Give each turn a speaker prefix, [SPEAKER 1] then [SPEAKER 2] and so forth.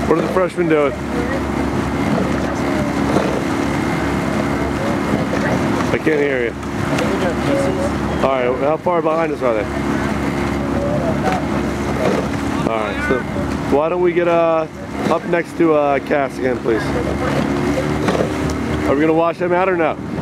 [SPEAKER 1] What are the freshmen doing? I can't hear you. Alright, how far behind us are they? Alright, so why don't we get up next to Cass again, please? Are we going to wash them out or no?